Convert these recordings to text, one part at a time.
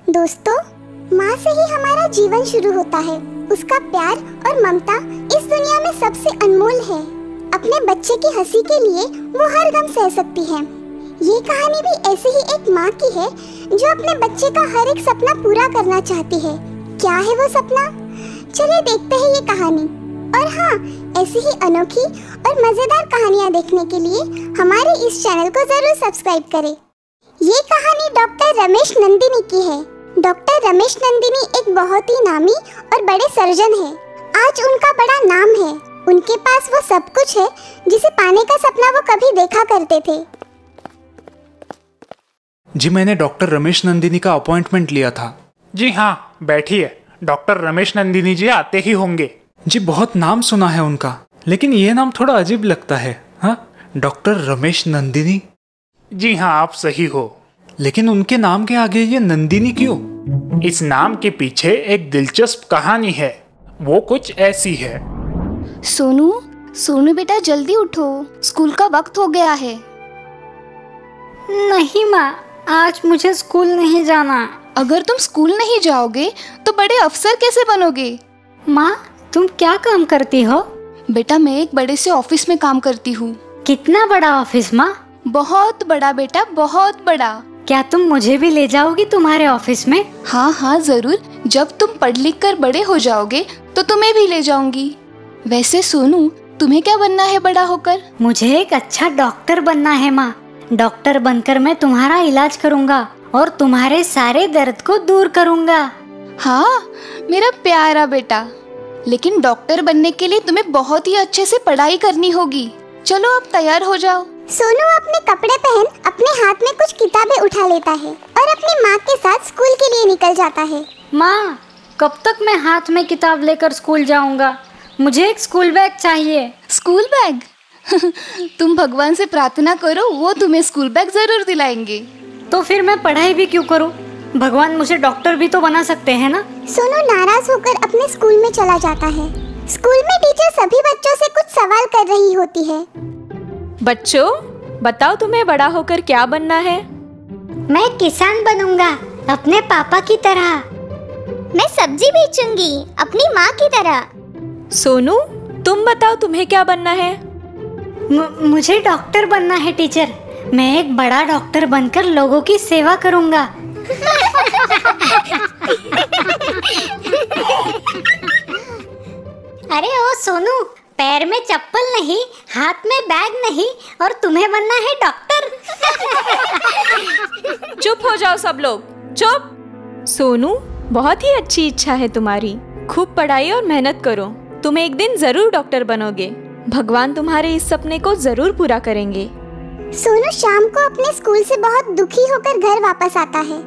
दोस्तों, माँ से ही हमारा जीवन शुरू होता है। उसका प्यार और ममता इस दुनिया में सबसे अनमोल है। अपने बच्चे की हंसी के लिए वो हर गम सह सकती है। ये कहानी भी ऐसे ही एक माँ की है जो अपने बच्चे का हर एक सपना पूरा करना चाहती है। क्या है वो सपना? चलिए देखते हैं ये कहानी। और हाँ, ऐसी ही अनोखी और मजेदार कहानियाँ देखने के लिए हमारे इस चैनल को जरूर सब्सक्राइब करें। ये कहानी डॉक्टर रमेश नंदिनी की है। डॉक्टर रमेश नंदिनी एक बहुत ही नामी और बड़े सर्जन है। आज उनका बड़ा नाम है। उनके पास वो सब कुछ है जिसे पाने का सपना वो कभी देखा करते थे। जी, मैंने डॉक्टर रमेश नंदिनी का अपॉइंटमेंट लिया था। जी हाँ, बैठिए। डॉक्टर रमेश नंदिनी जी आते ही होंगे। जी, बहुत नाम सुना है उनका, लेकिन ये नाम थोड़ा अजीब लगता है। हाँ, डॉक्टर रमेश नंदिनी। जी हाँ, आप सही हो। लेकिन उनके नाम के आगे ये नंदिनी क्यों? इस नाम के पीछे एक दिलचस्प कहानी है। वो कुछ ऐसी है। सोनू बेटा, जल्दी उठो, स्कूल का वक्त हो गया है। नहीं माँ, आज मुझे स्कूल नहीं जाना। अगर तुम स्कूल नहीं जाओगे तो बड़े अफसर कैसे बनोगे? माँ, तुम क्या काम करती हो? बेटा, मैं एक बड़े से ऑफिस में काम करती हूँ। कितना बड़ा ऑफिस माँ? बहुत बड़ा बेटा, बहुत बड़ा। क्या तुम मुझे भी ले जाओगी तुम्हारे ऑफिस में? हाँ, जरूर। जब तुम पढ़ लिख कर बड़े हो जाओगे तो तुम्हें भी ले जाऊंगी। वैसे सोनू, तुम्हें क्या बनना है बड़ा होकर? मुझे एक अच्छा डॉक्टर बनना है माँ। डॉक्टर बनकर मैं तुम्हारा इलाज करूँगा और तुम्हारे सारे दर्द को दूर करूँगा। हाँ, मेरा प्यारा बेटा। लेकिन डॉक्टर बनने के लिए तुम्हें बहुत ही अच्छे से पढ़ाई करनी होगी। चलो अब तैयार हो जाओ। सोनू अपने कपड़े पहन अपने हाथ में कुछ किताबें उठा लेता है और अपनी माँ के साथ स्कूल के लिए निकल जाता है। माँ, कब तक मैं हाथ में किताब लेकर स्कूल जाऊँगा? मुझे एक स्कूल बैग चाहिए। School bag? तुम भगवान से प्रार्थना करो, वो तुम्हें स्कूल बैग जरूर दिलाएंगे। तो फिर मैं पढ़ाई भी क्यों करूँ? भगवान मुझे डॉक्टर भी तो बना सकते हैं ना। सोनू नाराज होकर अपने स्कूल में चला जाता है। स्कूल में टीचर सभी बच्चों से कुछ सवाल कर रही होती है। बच्चों, बताओ तुम्हें बड़ा होकर क्या बनना है? मैं किसान बनूंगा, अपने पापा की तरह। मैं सब्जी बेचूंगी, अपनी माँ की तरह। सोनू, तुम बताओ तुम्हें क्या बनना है? मुझे डॉक्टर बनना है टीचर। मैं एक बड़ा डॉक्टर बनकर लोगों की सेवा करूंगा। अरे ओ सोनू, पैर में चप्पल नहीं, हाथ में बैग नहीं, और तुम्हें बनना है डॉक्टर। चुप हो जाओ सब लोग, चुप। सोनू, बहुत ही अच्छी इच्छा है तुम्हारी। खूब पढ़ाई और मेहनत करो, तुम एक दिन जरूर डॉक्टर बनोगे। भगवान तुम्हारे इस सपने को जरूर पूरा करेंगे। सोनू शाम को अपने स्कूल से बहुत दुखी होकर घर वापस आता है।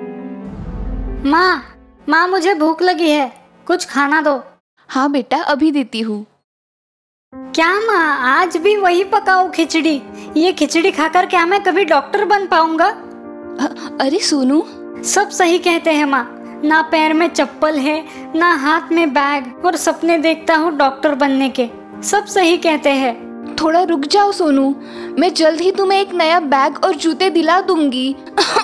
माँ, मुझे भूख लगी है, कुछ खाना दो। हाँ बेटा, अभी देती हूँ। क्या माँ, आज भी वही पकाओ खिचड़ी? ये खिचड़ी खाकर क्या मैं कभी डॉक्टर बन पाऊंगा? अरे सोनू, सब सही कहते हैं माँ। ना पैर में चप्पल है, ना हाथ में बैग, और सपने देखता हूँ डॉक्टर बनने के। सब सही कहते हैं। थोड़ा रुक जाओ सोनू, मैं जल्द ही तुम्हें एक नया बैग और जूते दिला दूंगी।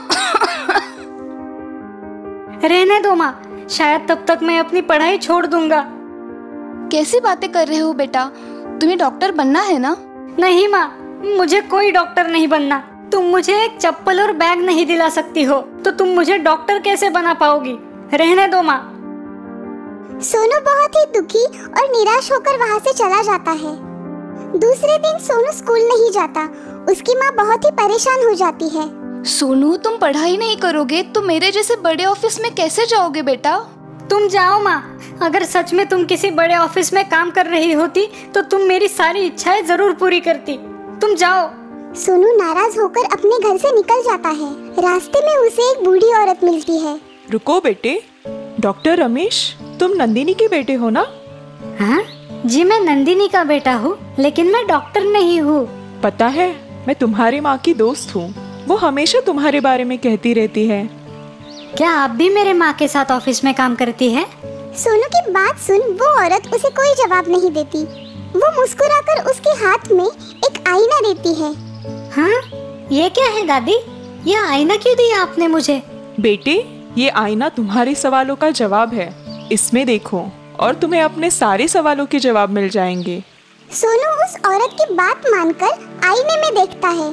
रहने दो माँ, शायद तब तक मैं अपनी पढ़ाई छोड़ दूंगा। कैसी बातें कर रहे हो बेटा? तुम्हें डॉक्टर बनना है ना? नहीं माँ, मुझे कोई डॉक्टर नहीं बनना। तुम मुझे एक चप्पल और बैग नहीं दिला सकती हो, तो तुम मुझे डॉक्टर कैसे बना पाओगी? रहने दो माँ। सोनू बहुत ही दुखी और निराश होकर वहाँ से चला जाता है। दूसरे दिन सोनू स्कूल नहीं जाता। उसकी माँ बहुत ही परेशान हो जाती है। सोनू, तुम पढ़ाई नहीं करोगे तो मेरे जैसे बड़े ऑफिस में कैसे जाओगे बेटा? तुम जाओ माँ। अगर सच में तुम किसी बड़े ऑफिस में काम कर रही होती तो तुम मेरी सारी इच्छाएं जरूर पूरी करती। तुम जाओ। सोनू नाराज होकर अपने घर से निकल जाता है। रास्ते में उसे एक बूढ़ी औरत मिलती है। रुको बेटे, डॉक्टर रमेश, तुम नंदिनी के बेटे हो ना? हाँ जी, मैं नंदिनी का बेटा हूँ, लेकिन मैं डॉक्टर नहीं हूँ। पता है, मैं तुम्हारी माँ की दोस्त हूँ। वो हमेशा तुम्हारे बारे में कहती रहती है। क्या आप भी मेरे माँ के साथ ऑफिस में काम करती है? सोनू की बात सुन वो औरत उसे कोई जवाब नहीं देती। वो मुस्कुराकर उसके हाथ में एक आईना देती है। हाँ, ये क्या है दादी? यह आईना क्यों दिया आपने मुझे? बेटे, ये आईना तुम्हारे सवालों का जवाब है। इसमें देखो और तुम्हें अपने सारे सवालों के जवाब मिल जाएंगे। सोनू उस औरत की बात मानकर आईने में देखता है।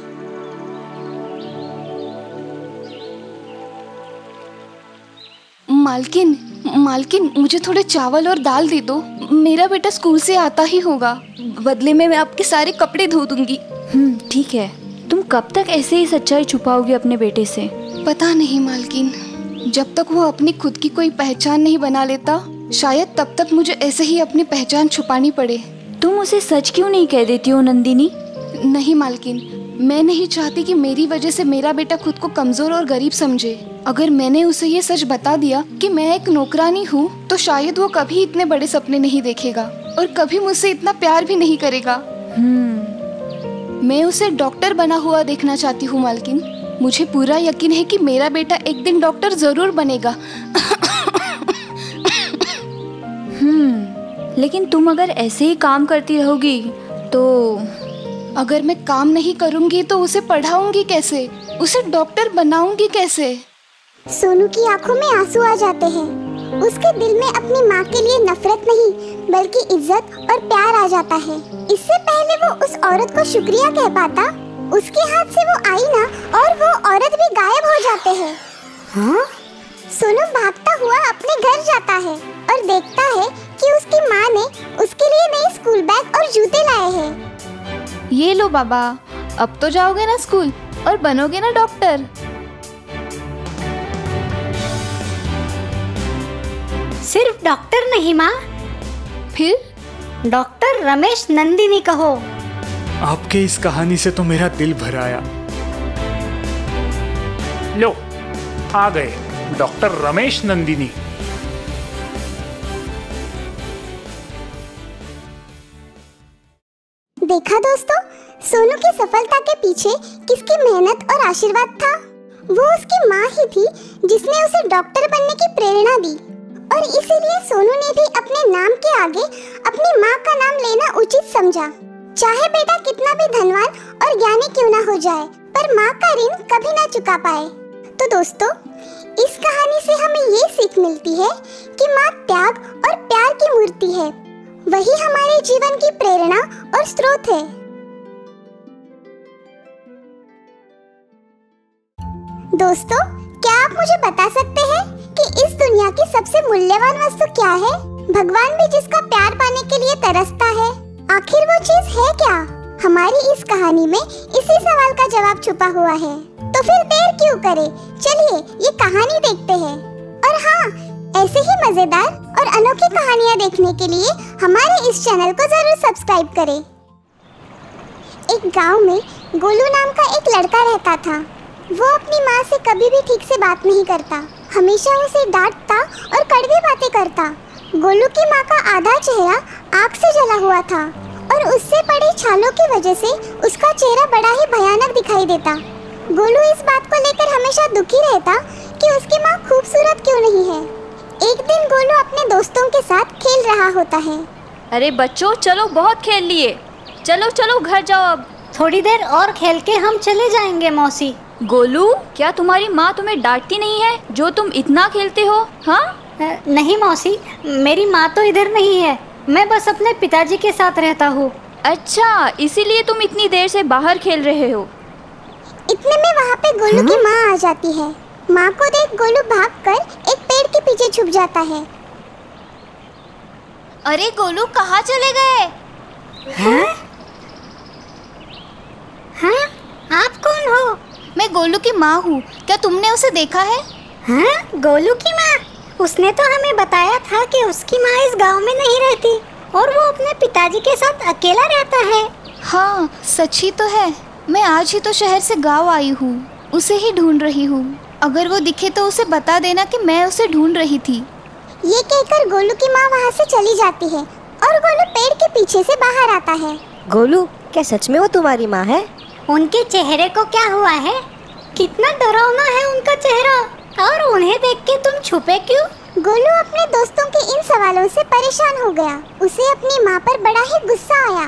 मालकिन मुझे थोड़े चावल और दाल दे दो। मेरा बेटा स्कूल से आता ही होगा, बदले में मैं आपके सारे कपड़े धो दूंगी। ठीक है। तुम कब तक ऐसे ही सच्चाई छुपाओगे अपने बेटे से? पता नहीं मालकिन, जब तक वो अपनी खुद की कोई पहचान नहीं बना लेता, शायद तब तक मुझे ऐसे ही अपनी पहचान छुपानी पड़े। तुम उसे सच क्यों नहीं कह देती हो नंदिनी? नहीं मालकिन, मैं नहीं चाहती कि मेरी वजह से मेरा बेटा खुद को कमजोर और गरीब समझे। अगर मैंने उसे ये सच बता दिया कि मैं एक नौकरानी हूँ, तो शायद वो कभी इतने बड़े सपने नहीं देखेगा और कभी मुझसे इतना प्यार भी नहीं करेगा। मैं उसे डॉक्टर बना हुआ देखना चाहती हूँ मालकिन। मुझे पूरा यकीन है कि मेरा बेटा एक दिन डॉक्टर जरूर बनेगा। लेकिन तुम अगर ऐसे ही काम करती रहोगी तो? अगर मैं काम नहीं करूँगी तो उसे पढ़ाऊंगी कैसे, उसे डॉक्टर बनाऊंगी कैसे? सोनू की आंखों में आंसू आ जाते हैं। उसके दिल में अपनी माँ के लिए नफरत नहीं बल्कि इज्जत और प्यार आ जाता है। इससे पहले वो उस औरत को शुक्रिया कह पाता, उसके हाथ से वो आईना और वो औरत भी गायब हो जाते हैं। हाँ? सोनू भागता हुआ अपने घर जाता है और देखता है कि उसकी माँ ने उसके लिए नए स्कूल बैग और जूते लाए हैं। ये लो बाबा, अब तो जाओगे ना स्कूल और बनोगे ना डॉक्टर। सिर्फ डॉक्टर नहीं माँ, फिर? डॉक्टर रमेश नंदिनी कहो। आपके इस कहानी से तो मेरा दिल भर आया। लो, आ गए डॉक्टर रमेश नंदिनी। देखा दोस्तों, सोनू की सफलता के पीछे किसकी मेहनत और आशीर्वाद था? वो उसकी माँ ही थी जिसने उसे डॉक्टर बनने की प्रेरणा दी। और इसीलिए सोनू ने भी अपने नाम के आगे अपनी माँ का नाम लेना उचित समझा। चाहे बेटा कितना भी धनवान और ज्ञानी क्यों ना हो जाए, पर माँ का ऋण कभी ना चुका पाए। तो दोस्तों, इस कहानी से हमें ये सीख मिलती है कि माँ त्याग और प्यार की मूर्ति है। वही हमारे जीवन की प्रेरणा और स्रोत है। दोस्तों, क्या आप मुझे बता सकते हैं कि इस दुनिया की सबसे मूल्यवान वस्तु क्या है? भगवान भी जिसका प्यार पाने के लिए तरसता है, आखिर वो चीज है क्या? हमारी इस कहानी में इसी सवाल का जवाब छुपा हुआ है। तो फिर देर क्यों करें, चलिए ये कहानी देखते हैं। और हाँ, ऐसे ही मजेदार और अनोखी कहानियाँ देखने के लिए हमारे इस चैनल को जरूर सब्सक्राइब करें। एक गांव में गोलू नाम का एक लड़का रहता था। वो अपनी माँ से कभी भी ठीक से बात नहीं करता, हमेशा उसे डांटता और कड़वी बातें करता। गोलू की माँ का आधा चेहरा आग से जला हुआ था और उससे पड़े छालों की वजह से उसका चेहरा बड़ा ही भयानक दिखाई देता। गोलू इस बात को लेकर हमेशा दुखी रहता कि उसकी माँ खूबसूरत क्यों नहीं है। एक दिन गोलू अपने दोस्तों के साथ खेल रहा होता है। अरे बच्चों, चलो बहुत खेल लिए, चलो चलो घर जाओ अब। थोड़ी देर और खेल के हम चले जाएंगे मौसी। गोलू, क्या तुम्हारी माँ तुम्हें डांटती नहीं है जो तुम इतना खेलते हो? हाँ? नहीं मौसी, मेरी माँ तो इधर नहीं है, मैं बस अपने पिताजी के साथ रहता हूँ। अच्छा, इसीलिए तुम इतनी देर से बाहर खेल रहे हो। इतने में वहाँ पे गोलू की माँ आ जाती है। माँ को देख गोलू भागकर एक पेड़ के पीछे छुप जाता है। अरे गोलू, कहाँ चले गए? हाँ? आप कौन हो? मैं गोलू की माँ हूँ, क्या तुमने उसे देखा है? हाँ? गोलू की माँ? उसने तो हमें बताया था कि उसकी माँ इस गांव में नहीं रहती और वो अपने पिताजी के साथ अकेला रहता है। हाँ, सच ही तो है। मैं आज ही तो शहर से गांव आई हूँ, उसे ही ढूंढ रही हूँ। अगर वो दिखे तो उसे बता देना कि मैं उसे ढूंढ रही थी। ये कहकर गोलू की माँ वहाँ से चली जाती है और गोलू पेड़ के पीछे से बाहर आता है। गोलू, क्या सच में वो तुम्हारी माँ है? उनके चेहरे को क्या हुआ है? कितना डरावना है उनका चेहरा, और उन्हें देख के तुम छुपे क्यों? गोलू अपने दोस्तों के इन सवालों से परेशान हो गया। उसे अपनी माँ पर बड़ा ही गुस्सा आया और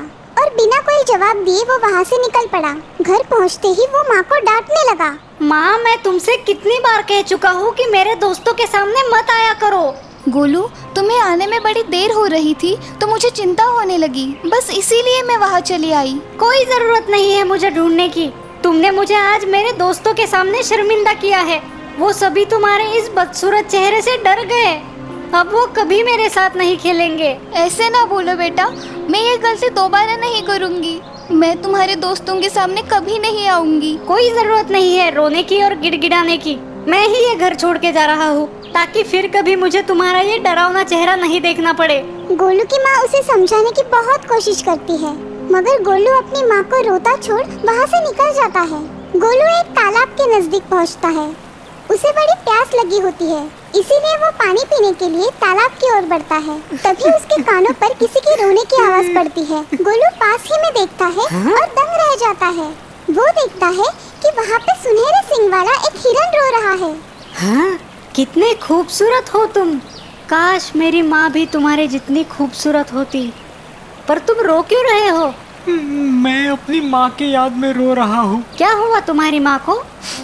और बिना कोई जवाब दिए वो वहाँ से निकल पड़ा। घर पहुँचते ही वो माँ को डांटने लगा। माँ, मैं तुमसे कितनी बार कह चुका हूँ कि मेरे दोस्तों के सामने मत आया करो। गोलू, तुम्हें आने में बड़ी देर हो रही थी तो मुझे चिंता होने लगी, बस इसीलिए मैं वहाँ चली आई। कोई जरूरत नहीं है मुझे ढूंढने की। तुमने मुझे आज मेरे दोस्तों के सामने शर्मिंदा किया है। वो सभी तुम्हारे इस बदसूरत चेहरे से डर गए। अब वो कभी मेरे साथ नहीं खेलेंगे। ऐसे ना बोलो बेटा, मैं ये गलती दोबारा नहीं करूँगी। मैं तुम्हारे दोस्तों के सामने कभी नहीं आऊंगी। कोई जरूरत नहीं है रोने की और गिड़गिड़ाने की। मैं ही ये घर छोड़ के जा रहा हूँ ताकि फिर कभी मुझे तुम्हारा ये डरावना चेहरा नहीं देखना पड़े। गोलू की माँ उसे समझाने की बहुत कोशिश करती है, मगर गोलू अपनी माँ को रोता छोड़ वहाँ से निकल जाता है। गोलू एक तालाब के नजदीक पहुँचता है। उसे बड़ी प्यास लगी होती है, इसीलिए वो पानी पीने के लिए तालाब की ओर बढ़ता है। तभी उसके कानों पर किसी की रोने की आवाज पड़ती है। गोलू पास ही में देखता है और दंग रह जाता है। वो देखता है कि वहाँ पे सुनहरे सींग वाला एक हिरन रो रहा है। हाँ, कितने खूबसूरत हो तुम। काश मेरी माँ भी तुम्हारे जितनी खूबसूरत होती। पर तुम रो क्यों रहे हो? मैं अपनी माँ के याद में रो रहा हूँ। क्या हुआ तुम्हारी माँ को?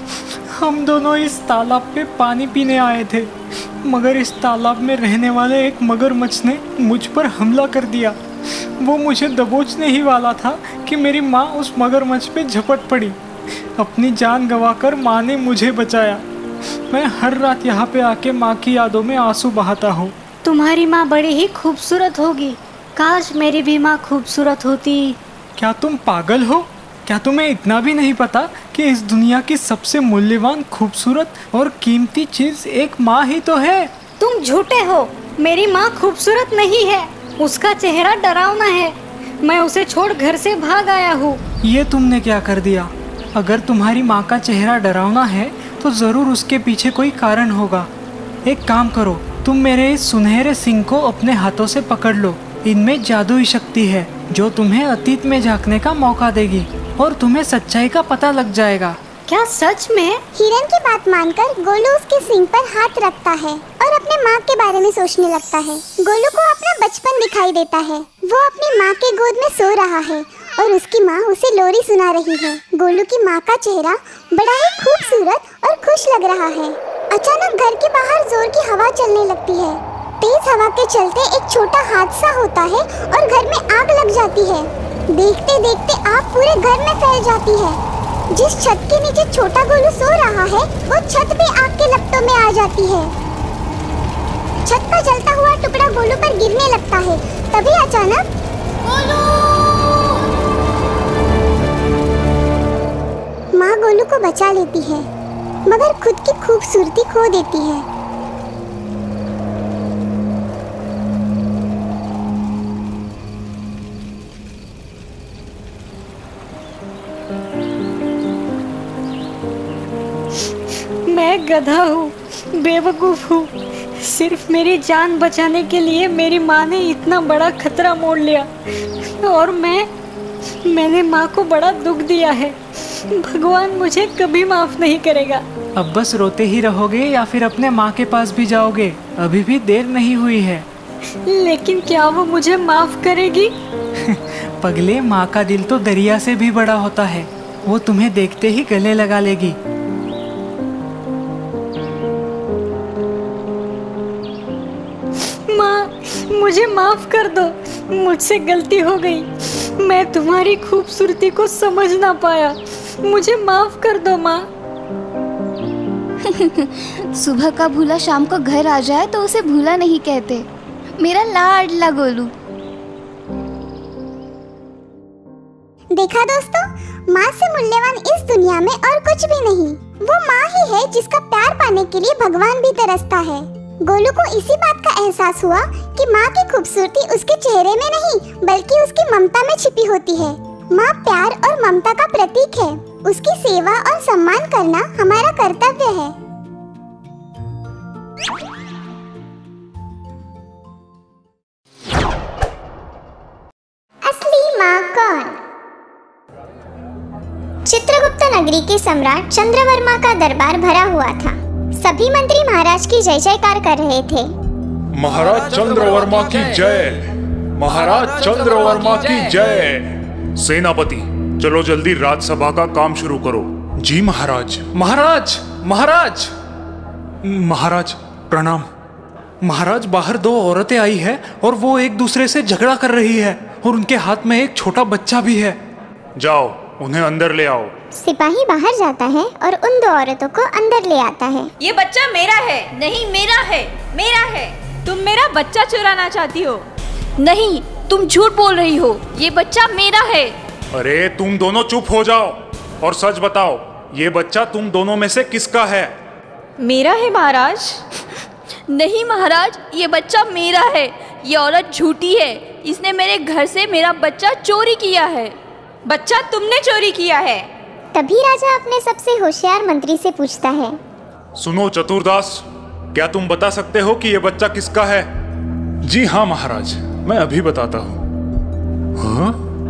हम दोनों इस तालाब पे पानी पीने आए थे, मगर इस तालाब में रहने वाले एक मगरमच्छ ने मुझ पर हमला कर दिया। वो मुझे दबोचने ही वाला था कि मेरी माँ उस मगरमच्छ पे झपट पड़ी। अपनी जान गंवाकर माँ ने मुझे बचाया। मैं हर रात यहाँ पे आके माँ की यादों में आंसू बहाता हूँ। तुम्हारी माँ बड़ी ही खूबसूरत होगी। काश मेरी भी माँ खूबसूरत होती। क्या तुम पागल हो? क्या तुम्हें इतना भी नहीं पता कि इस दुनिया की सबसे मूल्यवान, खूबसूरत और कीमती चीज एक माँ ही तो है? तुम झूठे हो। मेरी माँ खूबसूरत नहीं है, उसका चेहरा डरावना है। मैं उसे छोड़ घर से भाग आया हूँ। ये तुमने क्या कर दिया? अगर तुम्हारी माँ का चेहरा डरावना है तो जरूर उसके पीछे कोई कारण होगा। एक काम करो, तुम मेरे इस सुनहरे सींग को अपने हाथों से पकड़ लो। इनमें जादुई शक्ति है जो तुम्हें अतीत में झांकने का मौका देगी और तुम्हें सच्चाई का पता लग जाएगा। क्या सच में? हिरन की बात मानकर गोलू उसके सींग पर हाथ रखता है और अपने माँ के बारे में सोचने लगता है। गोलू को अपना बचपन दिखाई देता है। वो अपनी माँ के गोद में सो रहा है और उसकी माँ उसे लोरी सुना रही है। गोलू की माँ का चेहरा बड़ा ही खूबसूरत और खुश लग रहा है। अचानक घर के बाहर जोर की हवा चलने लगती है। तेज हवा के चलते एक छोटा हादसा होता है और घर में आग लग जाती है। देखते देखते आग पूरे घर में फैल जाती है। जिस छत के नीचे छोटा गोलू सो रहा है वो छत भी आग के लपटों में आ जाती है। छत का जलता हुआ टुकड़ा गोलू पर गिरने लगता है। तभी अचानक माँ गोलू को बचा लेती है, मगर खुद की खूबसूरती खो देती है। मैं गधा हूँ, बेवकूफ हूँ। सिर्फ मेरी जान बचाने के लिए मेरी माँ ने इतना बड़ा खतरा मोल लिया और मैंने माँ को बड़ा दुख दिया है। भगवान मुझे कभी माफ नहीं करेगा। अब बस रोते ही रहोगे या फिर अपने माँ के पास भी जाओगे? अभी भी देर नहीं हुई है। लेकिन क्या वो मुझे माफ करेगी? पगले, माँ का दिल तो दरिया से भी बड़ा होता है। वो तुम्हें देखते ही गले लगा लेगी। माँ, मुझे माफ कर दो। मुझसे गलती हो गई। मैं तुम्हारी खूबसूरती को समझ ना पाया। मुझे माफ कर दो माँ। सुबह का भूला शाम को घर आ जाए तो उसे भूला नहीं कहते। मेरा लाडला गोलू। देखा दोस्तों, माँ से मूल्यवान इस दुनिया में और कुछ भी नहीं। वो माँ ही है जिसका प्यार पाने के लिए भगवान भी तरसता है। गोलू को इसी बात का एहसास हुआ कि माँ की खूबसूरती उसके चेहरे में नहीं बल्कि उसकी ममता में छिपी होती है। माँ प्यार और ममता का प्रतीक है। उसकी सेवा और सम्मान करना हमारा कर्तव्य है। असली माँ कौन? चित्रगुप्त नगरी के सम्राट चंद्रवर्मा का दरबार भरा हुआ था। सभी मंत्री महाराज की जय जयकार कर रहे थे। महाराज चंद्रवर्मा की जय, महाराज चंद्रवर्मा की जय। सेनापति, चलो जल्दी राजसभा का काम शुरू करो। जी महाराज। महाराज, महाराज, महाराज प्रणाम। महाराज, बाहर दो औरतें आई है और वो एक दूसरे से झगड़ा कर रही है और उनके हाथ में एक छोटा बच्चा भी है। जाओ, उन्हें अंदर ले आओ। सिपाही बाहर जाता है और उन दो औरतों को अंदर ले आता है। ये बच्चा मेरा है। नहीं, मेरा है, मेरा है। तुम मेरा बच्चा चुराना चाहती हो? नहीं, तुम झूठ बोल रही हो, ये बच्चा मेरा है। अरे तुम दोनों चुप हो जाओ और सच बताओ, ये बच्चा तुम दोनों में से किसका है? मेरा है महाराज। नहीं महाराज, ये बच्चा मेरा है। ये औरत झूठी है, इसने मेरे घर से मेरा बच्चा चोरी किया है। बच्चा तुमने चोरी किया है। तभी राजा अपने सबसे होशियार मंत्री से पूछता है, सुनो चतुरदास, क्या तुम बता सकते हो कि ये बच्चा किसका है? जी हाँ महाराज, मैं अभी बताता हूँ। हाँ?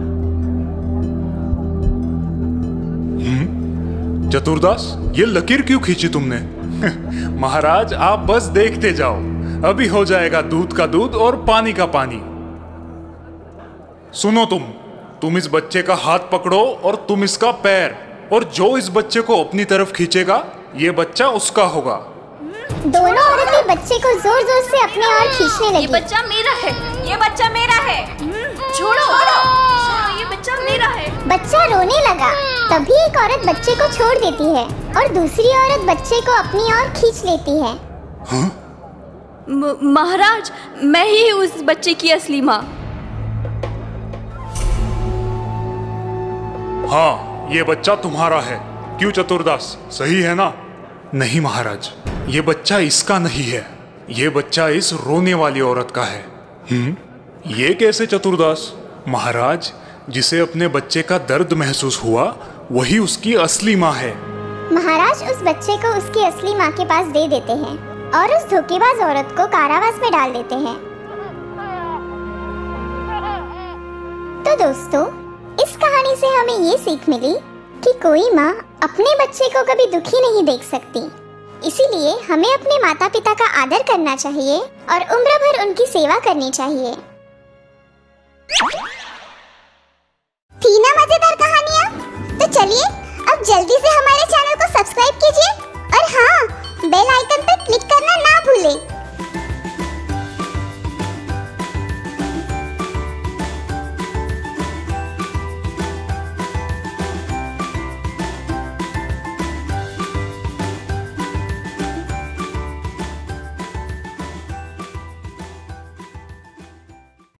चतुरदास, ये लकीर क्यों खींची तुमने? महाराज, आप बस देखते जाओ, अभी हो जाएगा दूध का दूध और पानी का पानी। सुनो, तुम इस बच्चे का हाथ पकड़ो और तुम इसका पैर, और जो इस बच्चे को अपनी तरफ खींचेगा, ये बच्चा उसका होगा। दोनों औरतें बच्चे को जोर जोर से अपने ओर खींचने लगी। ये बच्चा मेरा है। ये बच्चा मेरा है। छोड़ो, ये बच्चा मेरा है। बच्चा रोने लगा। तभी एक औरत बच्चे को छोड़ देती है और दूसरी औरत बच्चे को अपनी ओर खींच लेती है। महाराज, मैं ही हूँ उस बच्चे की असली माँ। हाँ, ये बच्चा तुम्हारा है। क्यों चतुरदास, सही है ना? नहीं महाराज, ये बच्चा इसका नहीं है। ये बच्चा इस रोने वाली औरत का है। ये कैसे चतुरदास? महाराज, जिसे अपने बच्चे का दर्द महसूस हुआ, वही उसकी असली माँ है। महाराज उस बच्चे को उसकी असली माँ के पास दे देते हैं और उस धोखेबाज औरत को कारावास में डाल देते हैं। तो दोस्तों, इस कहानी से हमें ये सीख मिली कि कोई माँ अपने बच्चे को कभी दुखी नहीं देख सकती। इसीलिए हमें अपने माता पिता का आदर करना चाहिए और उम्र भर उनकी सेवा करनी चाहिए। थी ना मजेदार कहानी?